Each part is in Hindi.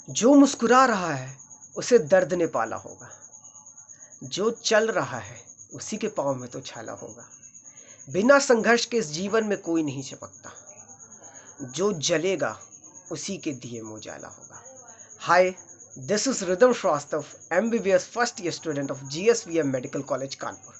जो मुस्कुरा रहा है उसे दर्द ने पाला होगा, जो चल रहा है उसी के पाँव में तो छाला होगा। बिना संघर्ष के इस जीवन में कोई नहीं चिपकता, जो जलेगा उसी के दिए में उजाला होगा। Hi, this is Ridham Srivastava, MBBS first year student of GSVM medical college Kanpur.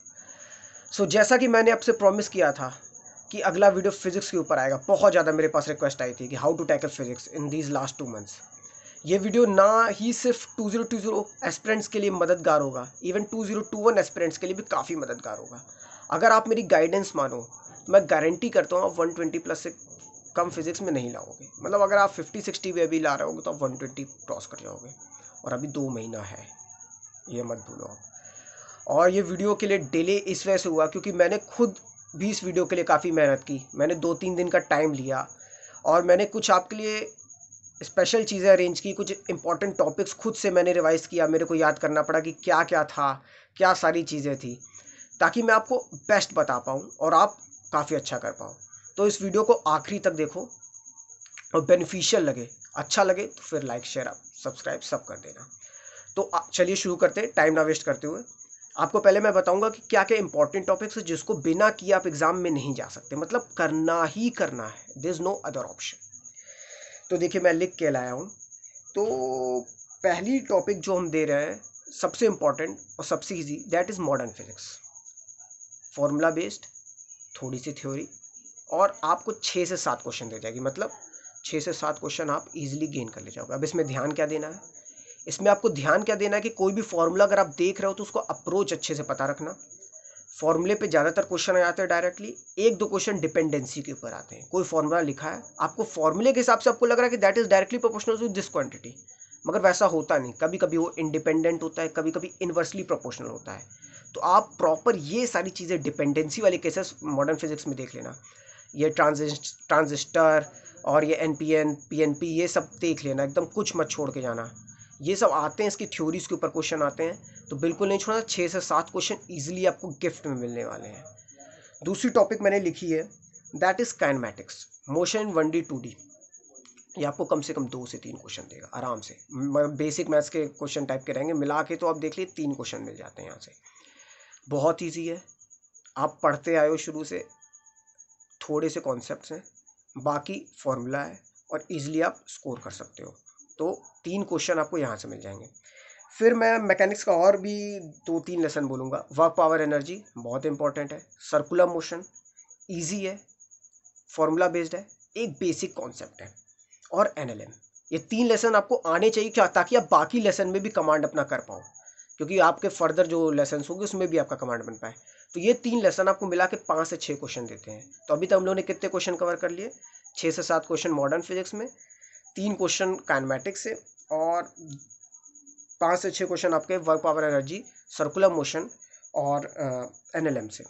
जैसा कि मैंने आपसे प्रॉमिस किया था कि अगला वीडियो फिजिक्स के ऊपर आएगा, बहुत ज़्यादा मेरे पास रिक्वेस्ट आई थी कि how to tackle physics in these last 2 months. ये वीडियो ना ही सिर्फ 2020 एस्पिरेंट्स के लिए मददगार होगा, इवन 2021 एस्पिरेंट्स के लिए भी काफ़ी मददगार होगा। अगर आप मेरी गाइडेंस मानो तो मैं गारंटी करता हूँ आप 120 प्लस से कम फिजिक्स में नहीं लाओगे। मतलब अगर आप 50-60 भी अभी ला रहे होगे तो आप 120 क्रॉस कर जाओगे, और अभी 2 महीना है, ये मत भूलो आप। और ये वीडियो के लिए डिले इस वजह से हुआ क्योंकि मैंने खुद भी इस वीडियो के लिए काफ़ी मेहनत की। मैंने 2-3 दिन का टाइम लिया और मैंने कुछ आपके लिए स्पेशल चीज़ें अरेंज की, कुछ इंपॉर्टेंट टॉपिक्स खुद से मैंने रिवाइज़ किया। मेरे को याद करना पड़ा कि क्या क्या था, क्या सारी चीज़ें थी, ताकि मैं आपको बेस्ट बता पाऊँ और आप काफ़ी अच्छा कर पाओ। तो इस वीडियो को आखिरी तक देखो और बेनिफिशियल लगे, अच्छा लगे तो फिर लाइक शेयर सब्सक्राइब सब कर देना। तो चलिए शुरू करते हैं टाइम ना वेस्ट करते हुए। आपको पहले मैं बताऊंगा कि क्या क्या इंपॉर्टेंट टॉपिक्स है जिसको बिना किए आप एग्जाम में नहीं जा सकते, मतलब करना ही करना है, there is no other option. तो देखिए मैं लिख के लाया हूँ। तो पहली टॉपिक जो हम दे रहे हैं, सबसे इंपॉर्टेंट और सबसे easy, that is modern physics. Formula based, थोड़ी सी थ्योरी, और आपको 6 से 7 क्वेश्चन दे जाएगी, मतलब 6 से 7 क्वेश्चन आप इजीली गेन कर ले जाओगे। अब इसमें ध्यान क्या देना है, इसमें आपको ध्यान क्या देना है कि कोई भी फॉर्मूला अगर आप देख रहे हो तो उसको अप्रोच अच्छे से पता रखना। फॉर्मूले पे ज़्यादातर क्वेश्चन आ जाते हैं डायरेक्टली, 1-2 क्वेश्चन डिपेंडेंसी के ऊपर आते हैं। कोई फॉर्मूला लिखा है, आपको फॉर्मूले के हिसाब से आपको लग रहा है कि that is directly proportional to this quantity, मगर वैसा होता नहीं। कभी कभी वो इंडिपेंडेंट होता है, कभी कभी इन्वर्सली प्रोपोर्शनल होता है। तो आप प्रॉपर ये सारी चीज़ें डिपेंडेंसी वाले केसेस मॉडर्न फिजिक्स में देख लेना। ये ट्रांजिस्टर और ये NPN PNP ये सब देख लेना, एकदम कुछ मत छोड़ के जाना। ये सब आते हैं, इसकी थ्योरीज के ऊपर क्वेश्चन आते हैं, तो बिल्कुल नहीं छोड़ना। 6 से 7 क्वेश्चन इजीली आपको गिफ्ट में मिलने वाले हैं। दूसरी टॉपिक मैंने लिखी है, that is kinematics, motion in 1D 2D। ये आपको कम से कम 2 से 3 क्वेश्चन देगा आराम से। बेसिक मैथ्स के क्वेश्चन टाइप के रहेंगे, मिला के तो आप देख लीजिए 3 क्वेश्चन मिल जाते हैं यहाँ से। बहुत ईजी है, आप पढ़ते आए हो शुरू से, थोड़े से कॉन्सेप्ट्स हैं, बाकी फॉर्मूला है और इजीली आप स्कोर कर सकते हो। तो 3 क्वेश्चन आपको यहाँ से मिल जाएंगे। फिर मैं मैकेनिक्स का और भी 2-3 लेसन बोलूँगा। वर्क पावर एनर्जी बहुत इंपॉर्टेंट है, सर्कुलर मोशन ईजी है, फॉर्मूला बेस्ड है, एक बेसिक कॉन्सेप्ट है, और NLM। ये 3 लेसन आपको आने चाहिए क्या, ताकि आप बाकी लेसन में भी कमांड अपना कर पाओ, क्योंकि आपके फर्दर जो लेसन होंगे उसमें भी आपका कमांड बन पाए। तो ये 3 लेसन आपको मिला के 5 से 6 क्वेश्चन देते हैं। तो अभी तक हम लोगों ने कितने क्वेश्चन कवर कर लिए, 6 से 7 क्वेश्चन मॉडर्न फिजिक्स में, 3 क्वेश्चन काइनेमैटिक्स से, और 5 से 6 क्वेश्चन आपके work power energy, circular motion और NLM से।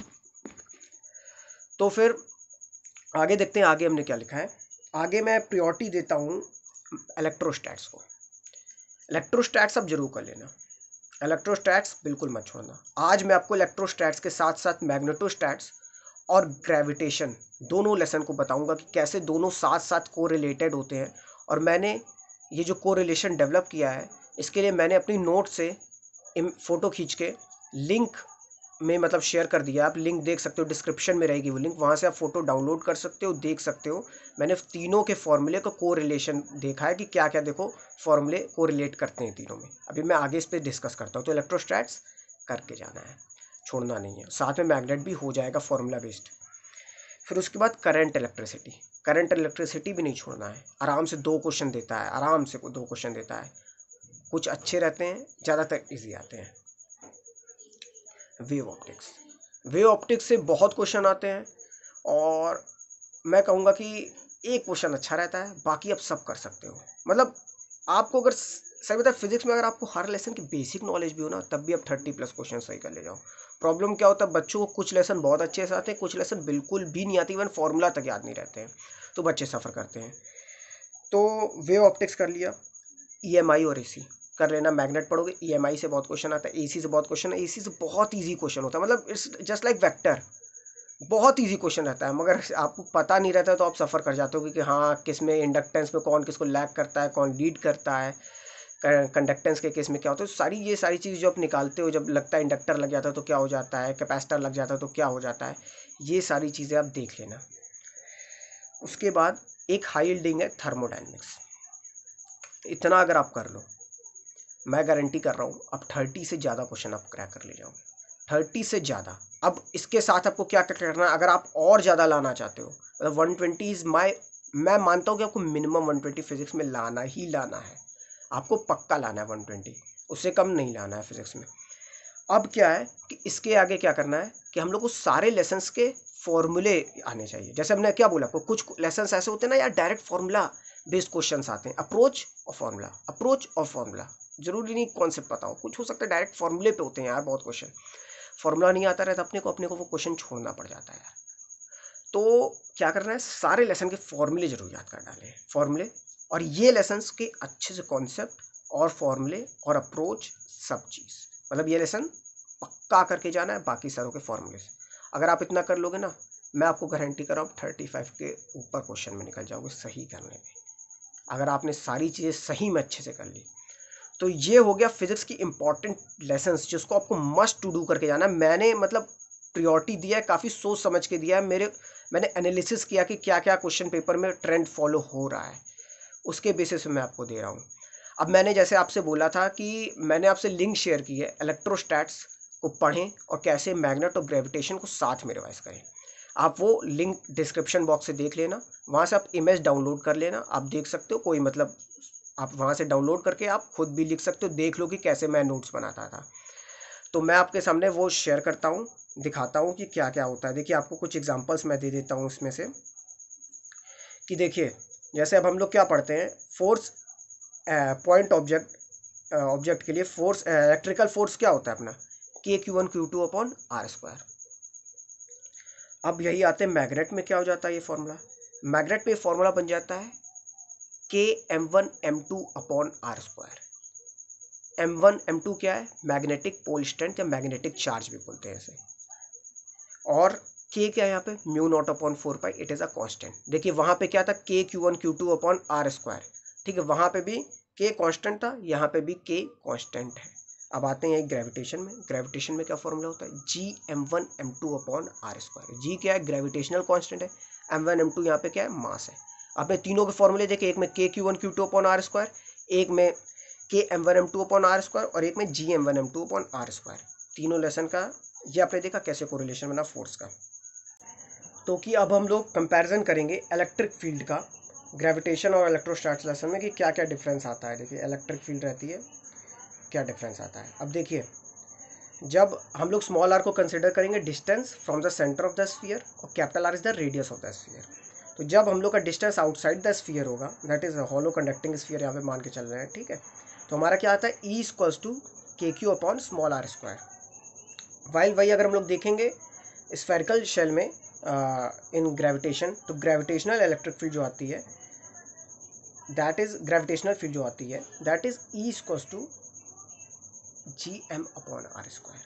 तो फिर आगे देखते हैं, आगे हमने क्या लिखा है। आगे मैं प्रायोरिटी देता हूँ इलेक्ट्रोस्टैट्स को। इलेक्ट्रोस्टैट्स आप जरूर कर लेना, इलेक्ट्रोस्टैट्स बिल्कुल मत छोड़ना। आज मैं आपको इलेक्ट्रोस्टैट्स के साथ साथ मैग्नेटोस्टैट्स और ग्रेविटेशन दोनों लेसन को बताऊंगा कि कैसे दोनों साथ साथ को रिलेटेड होते हैं। और मैंने ये जो को रिलेशन डेवलप किया है, इसके लिए मैंने अपनी नोट से फ़ोटो खींच के लिंक में मतलब शेयर कर दिया। आप लिंक देख सकते हो, डिस्क्रिप्शन में रहेगी वो लिंक, वहाँ से आप फोटो डाउनलोड कर सकते हो, देख सकते हो। मैंने तीनों के फॉर्मूले का को रिलेशन देखा है कि क्या क्या देखो फॉर्मूले को रिलेट करते हैं तीनों में। अभी मैं आगे इस पर डिस्कस करता हूँ। तो इलेक्ट्रोस्टैट्स करके जाना है, छोड़ना नहीं है। साथ में मैग्नेट भी हो जाएगा फॉर्मूला बेस्ड। फिर उसके बाद करंट इलेक्ट्रिसिटी, करंट इलेक्ट्रिसिटी भी नहीं छोड़ना है। आराम से 2 क्वेश्चन देता है, आराम से 2 क्वेश्चन देता है, कुछ अच्छे रहते हैं, ज़्यादातर ईजी आते हैं। वेव ऑप्टिक्स, वेव ऑप्टिक्स से बहुत क्वेश्चन आते हैं, और मैं कहूँगा कि एक क्वेश्चन अच्छा रहता है, बाकी आप सब कर सकते हो। मतलब आपको अगर सही बताए फिजिक्स में अगर आपको हर लेसन की बेसिक नॉलेज भी हो ना, तब भी आप 30+ क्वेश्चन सही कर ले जाओ। प्रॉब्लम क्या होता है, बच्चों को कुछ लेसन बहुत अच्छे से आते हैं, कुछ लेसन बिल्कुल भी नहीं आती, इवन फॉर्मूला तक याद नहीं रहते हैं, तो बच्चे सफ़र करते हैं। तो वेव ऑप्टिक्स कर लिया, EMI और AC कर लेना। मैग्नेट पढ़ोगे, EMI से बहुत क्वेश्चन आता है, AC से बहुत क्वेश्चन है। AC से बहुत ईजी क्वेश्चन होता है, मतलब इट्स जस्ट लाइक वेक्टर, बहुत इजी क्वेश्चन रहता है, मगर आपको पता नहीं रहता तो आप सफ़र कर जाते हो कि हाँ किस में इंडक्टेंस में कौन किसको लैग करता है, कौन लीड करता है, कंडक्टेंस के केस में क्या होता है। ये सारी चीज़ जो आप निकालते हो, जब लगता है इंडक्टर लग जाता है तो क्या हो जाता है, कैपेसिटर लग जाता है तो क्या हो जाता है, ये सारी चीज़ें आप देख लेना। उसके बाद एक हाई यील्डिंग है थर्मोडायनेमिक्स। इतना अगर आप कर लो, मैं गारंटी कर रहा हूँ आप 30 से ज़्यादा क्वेश्चन आप क्रैक कर ले जाओगे, 30 से ज़्यादा। अब इसके साथ आपको क्या क्या करना है, अगर आप और ज़्यादा लाना चाहते हो, मतलब 120 इज़ मैं मानता हूँ कि आपको मिनिमम 120 फिजिक्स में लाना ही लाना है, आपको पक्का लाना है 120, उससे कम नहीं लाना है फिजिक्स में। अब क्या है कि इसके आगे क्या करना है कि हम लोग को सारे लेसन्स के फॉर्मूले आने चाहिए। जैसे हमने क्या बोला, कुछ लेसन्स ऐसे होते हैं ना यार, डायरेक्ट फॉर्मूला बेस्ड क्वेश्चंस आते हैं, अप्रोच और फॉर्मूला, अप्रोच और फॉर्मूला, जरूरी नहीं कॉन्सेप्ट पता हो, कुछ हो सकता है डायरेक्ट फॉर्मूले पे होते हैं यार बहुत क्वेश्चन। फॉर्मूला नहीं आता रहता अपने को वो क्वेश्चन छोड़ना पड़ जाता है यार। तो क्या करना है, सारे लेसन के फॉर्मूले जरूर याद कर डालें, फॉर्मूले, और ये लेसन्स के अच्छे से कॉन्सेप्ट और फॉर्मूले और अप्रोच सब चीज़, मतलब ये लेसन पक्का करके जाना है बाकी सारों के फॉर्मूले से। अगर आप इतना कर लोगे ना, मैं आपको गारंटी कर रहा हूँ 35 के ऊपर क्वेश्चन में निकल जाओगे सही करने में, अगर आपने सारी चीज़ें सही में अच्छे से कर ली। तो ये हो गया फिजिक्स की इंपॉर्टेंट लेसन्स जिसको आपको मस्ट टू डू करके जाना है। मैंने मतलब प्रियोरिटी दिया है, काफ़ी सोच समझ के दिया है, मैंने एनालिसिस किया कि क्या क्या क्वेश्चन पेपर में ट्रेंड फॉलो हो रहा है, उसके बेसिस पे मैं आपको दे रहा हूँ। अब मैंने जैसे आपसे बोला था कि मैंने आपसे लिंक शेयर की है, इलेक्ट्रोस्टैट्स को पढ़ें और कैसे मैग्नेट और ग्रेविटेशन को साथ में रिवाइज करें। आप वो लिंक डिस्क्रिप्शन बॉक्स से देख लेना, वहाँ से आप इमेज डाउनलोड कर लेना, आप देख सकते हो, कोई मतलब आप वहाँ से डाउनलोड करके आप खुद भी लिख सकते हो, देख लो कि कैसे मैं नोट्स बनाता था। तो मैं आपके सामने वो शेयर करता हूँ, दिखाता हूँ कि क्या क्या होता है। देखिए आपको कुछ एग्जांपल्स मैं दे देता हूँ उसमें से, कि देखिए जैसे अब हम लोग क्या पढ़ते हैं, फोर्स पॉइंट ऑब्जेक्ट के लिए फोर्स, इलेक्ट्रिकल फोर्स क्या होता है अपना, Q1 Q2/R²। अब यही आते हैं मैग्नेट में, क्या हो जाता है ये फॉर्मूला, मैग्नेट में फॉर्मूला बन जाता है Km1m2/R²। M1 M2 क्या है, मैग्नेटिक पोल स्ट्रेंथ या मैग्नेटिक चार्ज भी बोलते हैं इसे, और K क्या है यहाँ पे, μ0/4π, इट इज़ अ कांस्टेंट। देखिए वहाँ पे क्या था, K Q1 Q2/R², ठीक है, वहाँ पे भी K कांस्टेंट था, यहाँ पे भी K कांस्टेंट है। अब आते हैं ग्रेविटेशन में, ग्रेविटेशन में क्या फॉर्मूला होता है, Gm1m2/R²। G क्या है, ग्रेविटेशनल कांस्टेंट है, M1 M2 यहाँ पे क्या है, मास है। आपने तीनों के फॉर्मूले देखे, एक में K Q1 Q2/R², एक में Km1m2/R² और एक में Gm1m2/R²। तीनों लेसन का ये आपने देखा कैसे कोरिलेशन बना फोर्स का। तो कि अब हम लोग कंपैरिजन करेंगे इलेक्ट्रिक फील्ड का ग्रेविटेशन और इलेक्ट्रोस्टैटिक्स लेसन में, कि क्या क्या डिफरेंस आता है। देखिए इलेक्ट्रिक फील्ड रहती है, क्या डिफरेंस आता है। अब देखिए जब हम लोग स्मॉल आर को कंसिडर करेंगे distance from the centre of the sphere, और capital R is the radius of the sphere. तो जब हम लोग का डिस्टेंस आउटसाइड द स्फीयर होगा, that is hollow conducting sphere यहाँ पे मान के चल रहे हैं, ठीक है, तो हमारा क्या आता है, E=KQ/r²। वाइल वही अगर हम लोग देखेंगे स्फेरिकल शेल में इन ग्रेविटेशन, तो ग्रेविटेशनल इलेक्ट्रिक फील्ड जो आती है, दैट इज ग्रेविटेशनल फील्ड जो आती है, दैट इज E=Gm/r²।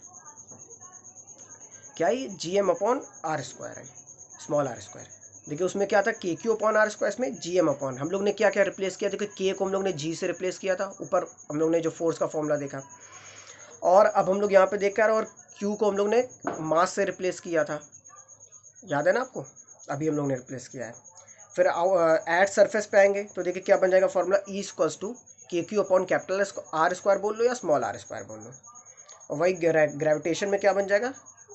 क्या ये Gm/r² है, स्मॉल r²। देखिए उसमें क्या था, KQ/r², इसमें Gm/, हम लोग ने क्या क्या रिप्लेस किया, देखिए K को हम लोग ने G से रिप्लेस किया था, ऊपर हम लोग ने जो फोर्स का फॉर्मूला देखा, और अब हम लोग यहाँ पे देख कर, और Q को हम लोग ने मास से रिप्लेस किया था, याद है ना आपको, अभी हम लोग ने रिप्लेस किया है। फिर एट सरफेस पे आएंगे तो देखिए क्या बन जाएगा फॉर्मूला, E=KQ/R² बोल लो या स्मॉल r² बोल लो, और वही ग्रेविटेशन में क्या बन जाएगा,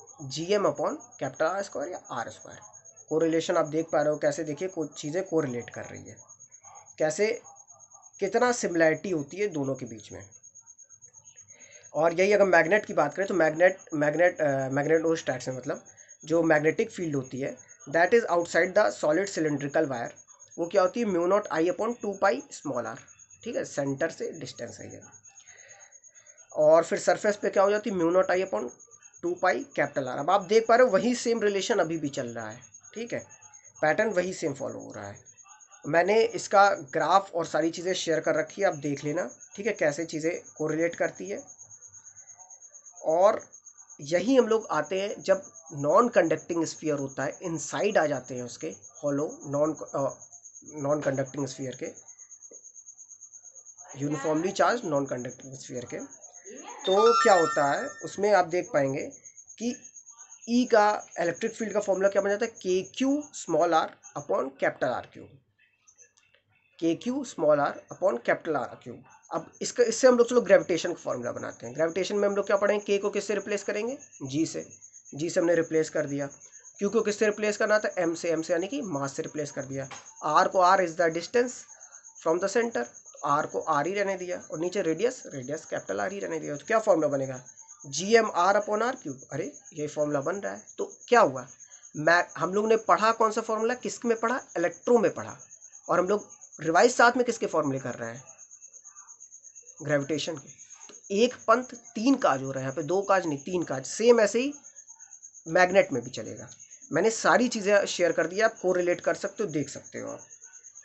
Gm/R² या r²। कोरिलेशन आप देख पा रहे हो कैसे, देखिए कुछ चीज़ें कोरिलेट कर रही है, कैसे कितना सिमिलैरिटी होती है दोनों के बीच में। और यही अगर मैग्नेट की बात करें तो मैग्नेटोस्टैट्स में, मतलब जो मैग्नेटिक फील्ड होती है, that is outside the solid cylindrical wire, वो क्या होती है, μ0I/2π r, ठीक है, सेंटर से डिस्टेंस है ये। और फिर सरफेस पे क्या हो जाती है, μ0I/2πR। अब आप देख पा रहे हो वही सेम रिलेशन अभी भी चल रहा है, ठीक है, पैटर्न वही सेम फॉलो हो रहा है। मैंने इसका ग्राफ और सारी चीज़ें शेयर कर रखी है, आप देख लेना, ठीक है, कैसे चीज़ें कोरिलेट करती है। और यही हम लोग आते हैं जब नॉन कंडक्टिंग स्फीयर होता है, इनसाइड आ जाते हैं उसके हॉलो नॉन कंडक्टिंग स्फीयर के, uniformly charge non conducting sphere के, तो क्या होता है उसमें आप देख पाएंगे कि ई का इलेक्ट्रिक फील्ड का फॉर्मूला क्या बन जाता है, K Q small R upon capital R cube, K Q small R upon capital R cube. अब इससे हम लोग चलो ग्रेविटेशन का फॉर्मूला बनाते हैं। ग्रेविटेशन में हम लोग क्या पढ़ेंगे, के को किससे रिप्लेस करेंगे, जी से, जी से हमने रिप्लेस कर दिया। क्यू को किससे रिप्लेस करना था, एम से, एम से यानी कि मास से रिप्लेस कर दिया। आर को, R is the distance from the centre, R को आर ही रहने दिया, और नीचे रेडियस, रेडियस कैपिटल आर ही रहने दिया। तो क्या फॉर्मूला बनेगा, G M R upon R cube. अरे ये फॉर्मूला बन रहा है। तो क्या हुआ, हम लोग ने पढ़ा कौन सा फॉर्मूला, किस में पढ़ा, इलेक्ट्रो में पढ़ा, और हम लोग रिवाइज साथ में किसके फॉर्मूले कर रहे हैं, ग्रेविटेशन के। तो एक पंथ तीन काज हो रहा है यहाँ पे, दो काज नहीं, तीन काज। सेम ऐसे ही मैग्नेट में भी चलेगा। मैंने सारी चीज़ें शेयर कर दी, आप कोरिलेट कर सकते हो, देख सकते हो आप।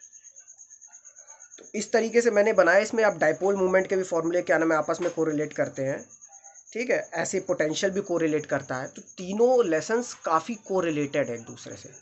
तो इस तरीके से मैंने बनाया। इसमें आप डाइपोल मूवमेंट के भी फॉर्मूले क्या नाम है आपस में कोरिलेट करते हैं, ठीक है। ऐसे पोटेंशियल भी कोरिलेट करता है। तो तीनों लेसन्स काफ़ी कोरिलेटेड है एक दूसरे से।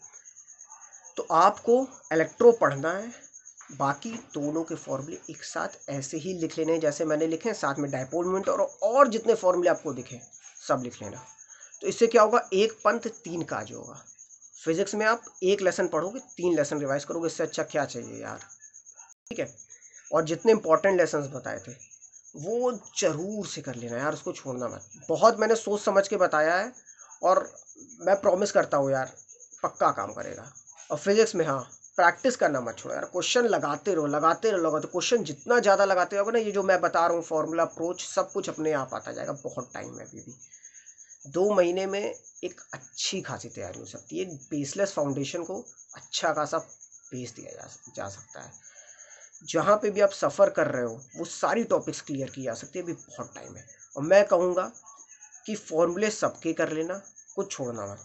तो आपको इलेक्ट्रो पढ़ना है, बाकी दोनों के फॉर्मूले एक साथ ऐसे ही लिख लेने हैं जैसे मैंने लिखे हैं, साथ में डाइपोल मोमेंट और जितने फॉर्मूले आपको दिखे सब लिख लेना। तो इससे क्या होगा, एक पंथ तीन काज होगा। फिजिक्स में आप एक लेसन पढ़ोगे, तीन लेसन रिवाइज करोगे, इससे अच्छा क्या चाहिए यार, ठीक है। और जितने इंपॉर्टेंट लेसन्स बताए थे वो जरूर से कर लेना यार, उसको छोड़ना मत। बहुत मैंने सोच समझ के बताया है, और मैं प्रॉमिस करता हूँ यार पक्का काम करेगा। और फिजिक्स में हाँ, प्रैक्टिस करना मत छोड़ो यार, क्वेश्चन लगाते रहो, लगाते रहो, लगाते। क्वेश्चन जितना ज़्यादा लगाते रहोगे ना, ये जो मैं बता रहा हूँ फॉर्मूला, अप्रोच, सब कुछ अपने आप आता जाएगा। बहुत टाइम है अभी भी, 2 महीने में एक अच्छी खासी तैयारी हो सकती है। एक बेसलेस फाउंडेशन को अच्छा खासा बेस दिया जा सकता है। जहाँ पे भी आप सफ़र कर रहे हो वो सारी टॉपिक्स क्लियर की जा सकती है, अभी बहुत टाइम है। और मैं कहूँगा कि फॉर्मूले सबके कर लेना, कुछ छोड़ना मत।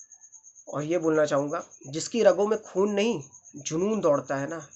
और ये बोलना चाहूँगा, जिसकी रगों में खून नहीं, जुनून दौड़ता है ना,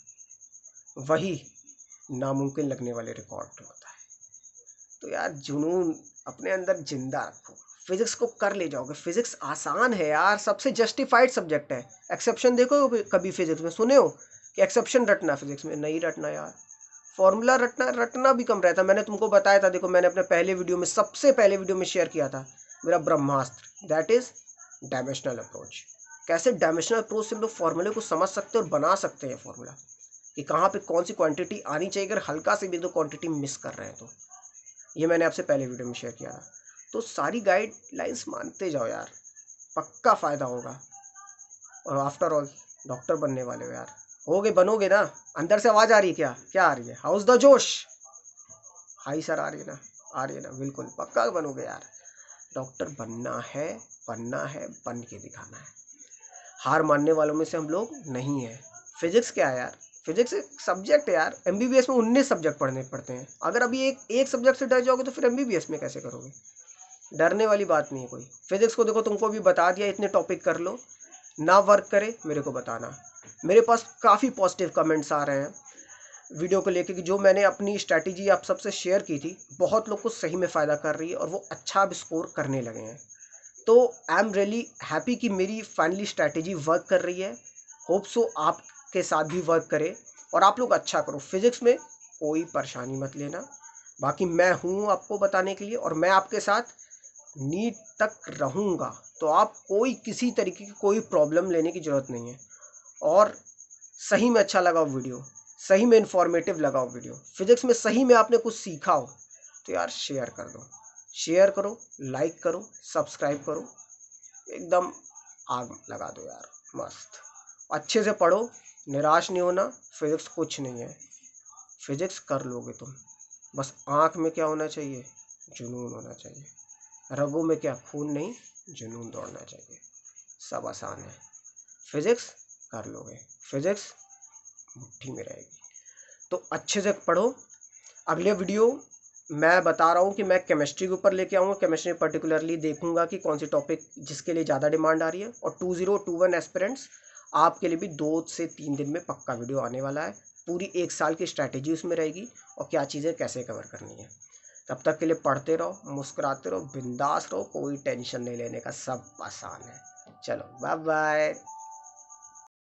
वही नामुमकिन लगने वाले रिकॉर्ड होता है। तो यार जुनून अपने अंदर जिंदा रखो, फिजिक्स को कर ले जाओगे। फिजिक्स आसान है यार, सबसे जस्टिफाइड सब्जेक्ट है। एक्सेप्शन देखो कभी फिजिक्स में, सुने हो कि एक्सेप्शन रटना, फिजिक्स में नहीं रटना यार। फॉर्मूला रटना भी कम रहता। मैंने तुमको बताया था, देखो मैंने अपने पहले वीडियो में, सबसे पहले वीडियो में शेयर किया था मेरा ब्रह्मास्त्र, दैट इज डायमेंशनल अप्रोच। कैसे डायमेंशनल अप्रोच से हम लोग फॉर्मूले को समझ सकते हैं और बना सकते हैं फॉर्मूला, कि कहाँ पे कौन सी क्वांटिटी आनी चाहिए, अगर हल्का से भी तो क्वांटिटी मिस कर रहे हैं तो। ये मैंने आपसे पहले वीडियो में शेयर किया था। तो सारी गाइडलाइंस मानते जाओ यार, पक्का फ़ायदा होगा। और आफ्टर ऑल डॉक्टर बनने वाले हो यार, होगे, बनोगे ना। अंदर से आवाज़ आ रही है क्या, क्या आ रही है, how's the josh, high sir आ रही है ना, आ रही है ना, बिल्कुल पक्का बनोगे यार। डॉक्टर बनना है, बनना है, बन के दिखाना है। हार मानने वालों में से हम लोग नहीं है। फिजिक्स क्या है यार, फिजिक्स एक सब्जेक्ट है यार। एमबीबीएस में 19 सब्जेक्ट पढ़ने पड़ते हैं। अगर अभी एक सब्जेक्ट से डर जाओगे तो फिर एमबीबीएस में कैसे करोगे। डरने वाली बात नहीं है कोई। फिजिक्स को देखो, तुमको भी बता दिया, इतने टॉपिक कर लो, ना वर्क करे मेरे को बताना। मेरे पास काफ़ी पॉजिटिव कमेंट्स आ रहे हैं वीडियो को लेके, कि जो मैंने अपनी स्ट्रैटेजी आप सबसे शेयर की थी, बहुत लोग को सही में फ़ायदा कर रही है और वो अच्छा भी स्कोर करने लगे हैं। तो आई एम रियली हैप्पी कि मेरी फाइनली स्ट्रैटेजी वर्क कर रही है। होप सो आपके साथ भी वर्क करे और आप लोग अच्छा करो। फिजिक्स में कोई परेशानी मत लेना, बाकी मैं हूँ आपको बताने के लिए, और मैं आपके साथ नीट तक रहूँगा। तो आप कोई किसी तरीके की कोई प्रॉब्लम लेने की ज़रूरत नहीं है। और सही में अच्छा लगा वीडियो, सही में इन्फॉर्मेटिव लगा वीडियो, फिजिक्स में सही में आपने कुछ सीखा हो, तो यार शेयर कर दो, शेयर करो, लाइक करो, सब्सक्राइब करो, एकदम आग लगा दो यार, मस्त। अच्छे से पढ़ो, निराश नहीं होना। फिजिक्स कुछ नहीं है, फिजिक्स कर लोगे तुम। बस आँख में क्या होना चाहिए, जुनून होना चाहिए। रगों में क्या, खून नहीं, जुनून दौड़ना चाहिए। सब आसान है, फिजिक्स कर लोगे, फिजिक्स मुट्ठी में रहेगी। तो अच्छे से पढ़ो। अगले वीडियो मैं बता रहा हूँ कि मैं केमिस्ट्री के ऊपर लेके आऊँगा। केमिस्ट्री में पर्टिकुलरली देखूंगा कि कौन सी टॉपिक जिसके लिए ज़्यादा डिमांड आ रही है। और 2021 एस्पिरेंट्स आपके लिए भी 2 से 3 दिन में पक्का वीडियो आने वाला है। पूरी 1 साल की स्ट्रैटेजी उसमें रहेगी और क्या चीज़ें कैसे कवर करनी है। तब तक के लिए पढ़ते रहो, मुस्कुराते रहो, बिंदास रहो, कोई टेंशन नहीं लेने का, सब आसान है। चलो बाय बाय।